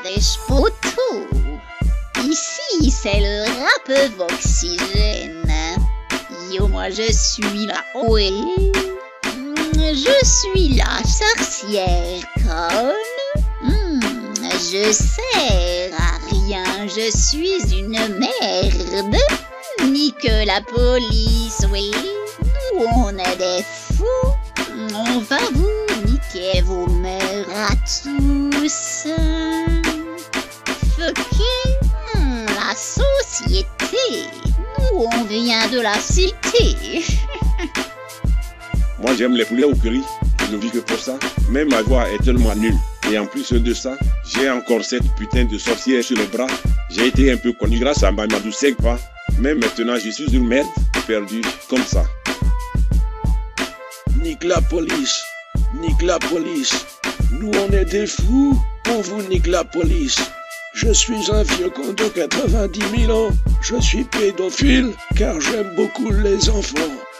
Fresh Poto. Ici, c'est le rap Voxygène. Yo, moi je suis là. Oui. Je suis la sorcière conne. Je sers à rien, je suis une merde. Nique la police, oui. Nous on est des fous. On va vous niquer vos mères à tous. Fucker la société. Nous on vient de la cité. Moi j'aime les poulets au curry, je ne vis que pour ça. Même ma voix est tellement nulle. Et en plus de ça, j'ai encore cette putain de sorcière sur les bras. J'ai été un peu connu grâce à Mamadou Sekpa. Mais maintenant je suis une merde perdue comme ça. Nique la police, nique la police. Nous on est des fous, on vous nique la police. Je suis un vieux con de 90 000 ans. Je suis pédophile car j'aime beaucoup les enfants.